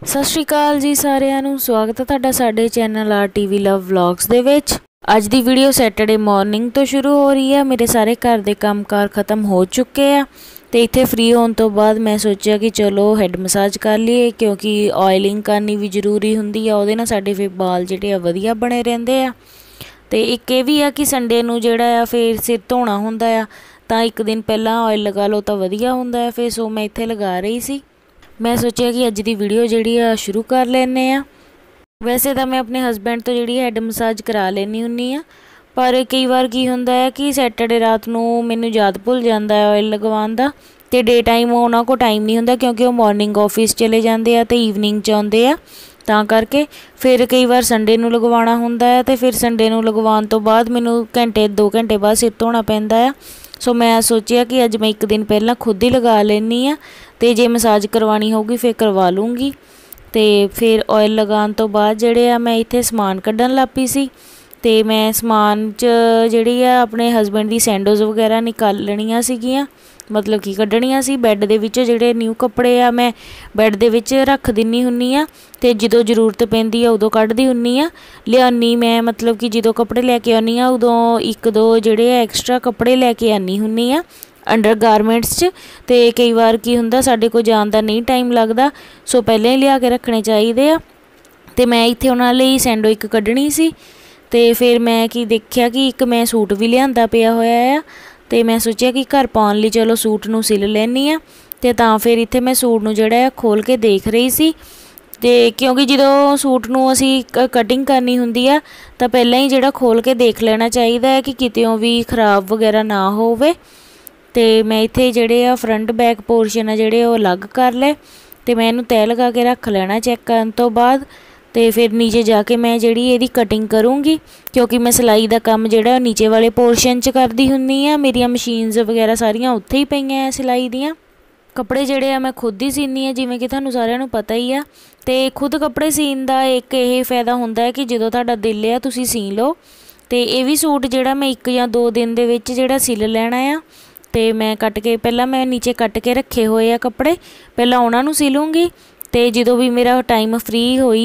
सत श्री अकाल जी सारिਆਂ ਨੂੰ स्वागत है तुहाडा साडे channel R TV love vlogs दे विच। अज दी वीडियो सैटरडे मॉर्निंग तो शुरू हो रही है। मेरे सारे घर के कामकार खत्म हो चुके हैं तो इत्थे फ्री होने तो बाद मैं सोचा कि चलो हैड मसाज कर लीए, क्योंकि ऑयलिंग करनी भी जरूरी हुंदी है। उहदे नाल साडे फिर बाल जिहड़े वधिया बने रहिंदे आ। ते एक ये भी है कि संडे नूं जिहड़ा आ फिर सिर धोना हुंदा आ, तां एक दिन पहलां ऑयल लगा लो तो वधिया हुंदा है। फिर सो मैं इत्थे लगा रही सी। मैं सोचा कि अज की वीडियो जिहड़ी आ शुरू कर लैने आ। वैसे तो मैं अपने हसबैंड तो जिहड़ी हैड मसाज करा लैनी हुन्नी आ, पर कई बार की हुंदा है कि सैटरडे रात नूं मैनूं याद भुल जांदा है ऑयल लगवाउण दा, ते डे टाइम उन्हां कोल टाइम नहीं हुंदा, क्योंकि वो मॉर्निंग ऑफिस चले जांदे आ ते ईवनिंग च आउंदे आ। तां करके फिर कई बार संडे नूं लगवाउणा हुंदा है, ते फिर संडे नूं लगवाउण तो बाद मैनूं घंटे 2 घंटे बाद सिर धोना पैंदा आ। सो मैं सोचा कि अज मैं एक दिन पहलां खुद ही लगा लैनी आ, ते जे मसाज करवानी होगी फिर करवा लूँगी। तो फिर ऑयल लगाने तो बाद जिहड़े आ मैं इत्थे समान कड्ढन लग पई सी। ते मैं समान च जिहड़ी आ अपने हसबैंड दी सैंडोज़ वगैरह निकालणियां सीगियां, मतलब कि कड्ढणियां सी। बैड दे विच जिहड़े न्यू कपड़े आ मैं बैड दे विच रख दिन्नी हुन्नी आ, ते जदों जरूरत पैंदी आ उदों कड्ढदी हुन्नी आ। लिआनी मैं मतलब कि जदों कपड़े लैके आउंदी आ उदों एक दो जिहड़े एक्स्ट्रा कपड़े लैके आनी हुन्नी आ अंडर गारमेंट्स च। ते कई बार की हुंदा साडे कोल जाण दा नहीं टाइम लगदा, सो पहले ही लिया के रखने चाहिए आ। ते मैं इत्थे उहनां लई सैंडो एक कड्ढणी सी। ते फिर मैं की देखिया कि एक मैं सूट भी लिआंदा पिया होया आ, ते मैं सोचिया कि घर पाउण लई चलो सूट नूं सिल लैनी आ। ते तां फिर इत्थे मैं सूट नूं जिहड़ा खोल के देख रही सी। ते क्योंकि जदों सूट नूं असीं कटिंग करनी हुंदी आ तां पहिलां ही जिहड़ा खोल के देख लेना चाहिदा है कि कितेओं भी खराब वगैरह ना होवे। ते मैं इत्थे जिहड़े आ फ्रंट बैक पोर्शन आ जिहड़े ओह अलग कर ले, ते मैं इहनूं तैह लगा के रख लेना चैक करन तो बाद। ते फिर नीचे जाके मैं जिहड़ी इहदी कटिंग करूँगी, क्योंकि मैं सिलाई दा काम जिहड़ा नीचे वाले पोर्शन च करदी हुन्नी आ। मेरियां मशीनस वगैरह सारियां उत्थे ही पईयां आ सिलाई दियां। कपड़े जिहड़े आ मैं खुद ही सीनी आ, जिवें कि तुहानूं सारिਆਂ ਨੂੰ पता ही आ। ते खुद कपड़े सीन दा एक ये फायदा हुंदा है कि जदों तुहाडा दिल आ तुसीं सी लो। ते ये भी सूट जिहड़ा मैं 1 ਜਾਂ 2 दिन दे विच जिहड़ा सिल लैणा आ। ते मैं कट के पहलां मैं नीचे कट के रखे हुए आ कपड़े, पहलां उहनां नूं सिलूँगी। ते जदों भी मेरा टाइम फ्री होई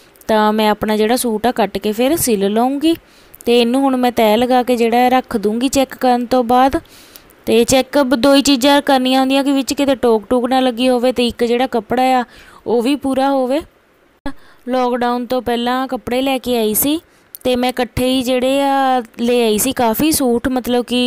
मैं अपना जिहड़ा सूट आ कट के फिर सिल लऊँगी। ते इहनूं हुण मैं तैह लगा के जिहड़ा रख दूँगी चैक करन तो बाद। ते चैक 2 ही चीज़ां करनियां हुंदियां कि विच किते टोक टूक ना लगी होवे, ते एक जिहड़ा कपड़ा आ ओह भी पूरा होवे। लॉकडाउन तो पहलां कपड़े लैके आई सी, ते मैं इकट्ठे ही जिहड़े आ ले आई सी काफ़ी सूट, मतलब कि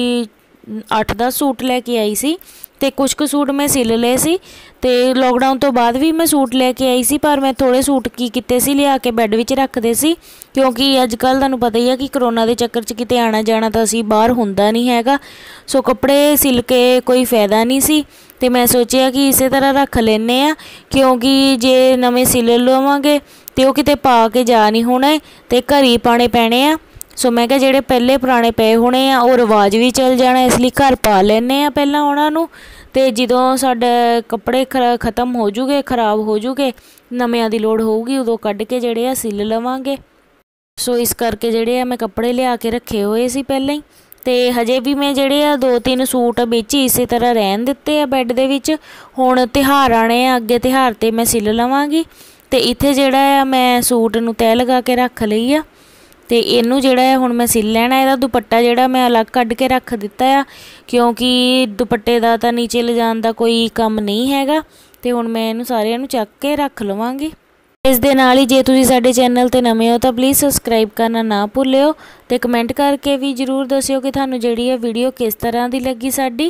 8-10 सूट लैके आई सी। ते कुछ कुछ सूट मैं सिल लए सी। ते लॉकडाउन तो बाद भी मैं सूट लैके आई सी, पर मैं थोड़े सूट की कीते सी लिया के बैड विच रखदे सी, क्योंकि अजकल तुहानूं पता ही है कि करोना के चक्कर च किते आना जाना तो असीं बाहर हुंदा नहीं हैगा। सो कपड़े सिल के कोई फायदा नहीं सी। ते मैं सोचिया कि इसे तरह रख लैने आ, क्योंकि जे नवें सिल लवांगे ते ओह किते पा के जा नहीं होणे, ते घर ही पाने पैणे आ। सो मैं कहा जिहड़े पहले पुराने पे होने आ वो रिवाज भी चल जाना, इसलिए घर पा लैने आ पहलां उहनां नूं। ते जदों साडे कपड़े खत्म हो जूगे, खराब हो जूगे, नविआं दी लोड़ होऊगी, उदों कढ के जिहड़े आ सिल लवांगे। सो इस करके जिहड़े आ मैं कपड़े लिया के रखे हुए सी पहलां ही। ते हजे भी मैं जिहड़े आ 2-3 सूट विच इसे तरह रहन दित्ते आ बैड दे विच। हुण तिहार आने आ अगे, तिहार ते मैं सिल लवांगी। ते इत्थे जिहड़ा आ मैं सूट नूं तैह लगा के रख लई आ। ते इनू जिहड़ा है हुण मैं सिल लैणा। इहदा दुपट्टा जिहड़ा मैं अलग कढ के रख दित्ता आ, क्योंकि दुपट्टे दा तां नीचे लिजाण दा कोई काम नहीं हैगा। ते हुण मैं इनू सारिਆਂ नूं चक के रख लवांगी। इस दे नाल ही जे तुसीं साडे चैनल ते नवें हो तां प्लीज़ सबसक्राइब करना ना भुल्लिओ, ते कमेंट करके भी जरूर दस्सिओ कि तुहानूं जिहड़ी है वीडियो किस तरह दी लगी साडी।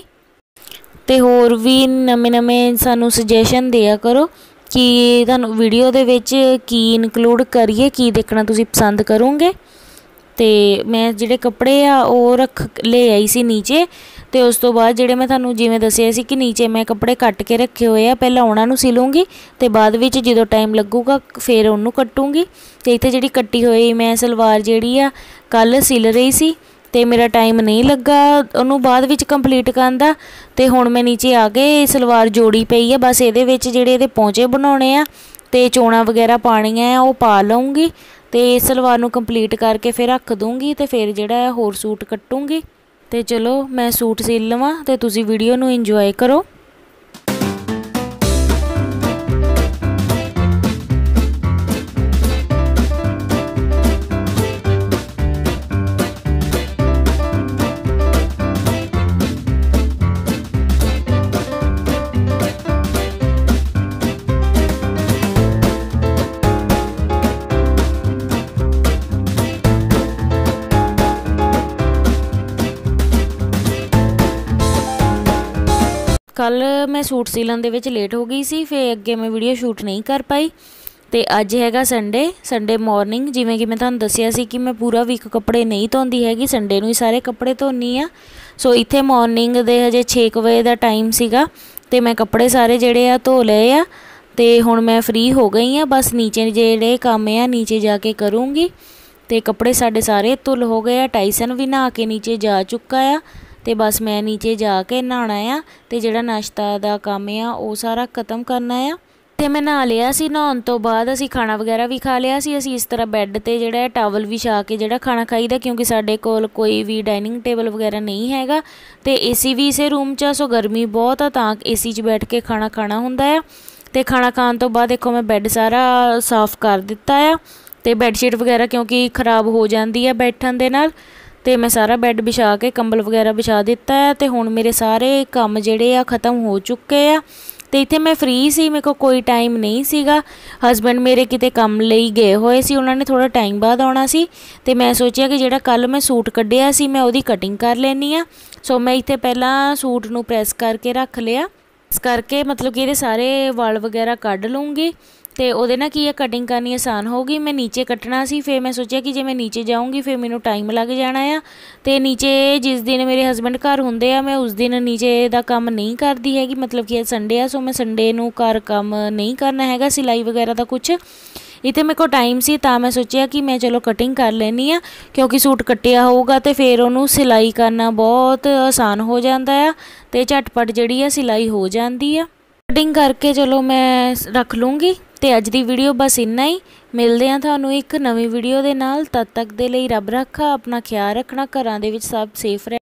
ते होर भी नमें सानूं सुजैशन दिया करो कि तुहानूं वीडियो दे विच की इनकलूड करिए, की देखना तुसीं पसंद करोगे। ते मैं जिहड़े कपड़े आ ओह रख ले आई सी नीचे। ते उस तो बाद जिहड़े मैं तुहानूं जिवें दस्सिआ सी कि नीचे मैं कपड़े कट के रखे हुए आ, पहलां उहनां नूं सिलूँगी, ते बाद विच जदों टाइम लगूगा फिर उहनूं कट्टूँगी। ते इत्थे जिहड़ी कट्टी होई मैं सलवार जिहड़ी आ कल सिल रही सी, ते मेरा टाइम नहीं लगा उहनूं बाद विच कंप्लीट करन दा। ते हुण मैं नीचे आ के सलवार जोड़ी पई आ, बस इहदे विच जिहड़े इहदे पौंचे बनाउणे आ ते चोणां वगैरह पाणियां आ ओह पा लऊँगी। ते सलवार नूं कंप्लीट करके फिर रख दूँगी, ते फिर जिहड़ा है होर सूट कट्टूँगी। ते चलो मैं सूट सिल लवां ते तुसीं वीडियो नूं इंजॉय करो। कल मैं सूट सीलन दे विच लेट हो गई सी, फिर अगे मैं वीडियो शूट नहीं कर पाई। तो अज हैगा संडे मॉर्निंग। जिवें कि मैं तुहानूं दस्सिया सी कि मैं पूरा वीक कपड़े नहीं धोंदी हैगी, संडे नूं ही सारे कपड़े धोनी आ। सो इत्थे मॉर्निंग दे हजे 6 बजे का टाइम सीगा ते मैं कपड़े सारे जिहड़े आ धो लए आ ते हुण मैं फ्री हो गई हाँ। बस नीचे जिहड़े काम आ नीचे जाके करूँगी। तो कपड़े साडे सारे धुल हो गए आ। टाइसन भी नहा के नीचे जा चुका आ ते बस मैं नीचे जाके नहाना आ ते जिहड़ा नाश्ता दा काम आ वो सारा खत्म करना आ। ते मैं नहा लिया सी। नहाउण तो बाद असीं खाना वगैरह भी खा लिया सी। असीं इस तरह बैड ते जिहड़ा टावल विछा के जिहड़ा खाना खाईदा, क्योंकि साडे कोल कोई भी डाइनिंग टेबल वगैरह नहीं हैगा ते एसी भी इसे रूम च, सो गर्मी बहुत आ तां एसी च बैठ के खाना खाना हुंदा आ। ते खाना खाण तो बाद देखो मैं बैड सारा साफ़ कर दिता आ ते बैडशीट वगैरह क्योंकि खराब हो जाती है बैठण दे नाल, ते मैं सारा बैड बिछा के कंबल वगैरह बिछा दिता है। ते हुण मेरे सारे काम जिहड़े आ खत्म हो चुके आ। तो इत्थे मैं फ्री सी, मेरे को कोई टाइम नहीं सीगा। हसबैंड मेरे किते काम लई गए होए सी, उन्होंने थोड़ा टाइम बाद आउणा सी। ते मैं सोचिया कि जिहड़ा कल मैं सूट कढ़िया सी मैं उहदी कटिंग कर लैनी आ। सो मैं इत्थे पहलां सूट नूं प्रैस करके रख लिया। इस करके मतलब कि इहदे सारे वाल वगैरह कढ़ लूँगी ते उहदे नाल की कटिंग करनी आसान होगी। मैं नीचे कट्टना सी, फिर मैं सोचा कि जे मैं नीचे जाऊँगी फिर मैनूं टाइम लग जाना आ। ते नीचे जिस दिन मेरे हसबैंड घर हुंदे आ मैं उस दिन नीचे दा काम नहीं करदी हैगी, मतलब कि संडे आ। सो मैं संडे नूं घर काम नहीं करना हैगा सिलाई वगैरह दा कुछ। इत्थे मेरे को टाइम सी तां मैं सोचिया कि मैं चलो कटिंग कर लैनी आ, क्योंकि सूट कट्टिया होऊगा तो फिर उहनूं सिलाई करना बहुत आसान हो जाता है ते झटपट जिहड़ी आ सिलाई हो जाती है। कटिंग करके चलो मैं रख लूँगी। तो अज की वीडियो बस इन्ना ही। मिलते हैं तुहानूं एक नवीं वीडियो दे नाल। तद तक दे लई रब रखा, अपना ख्याल रखना, घरां दे विच सब सेफ रह।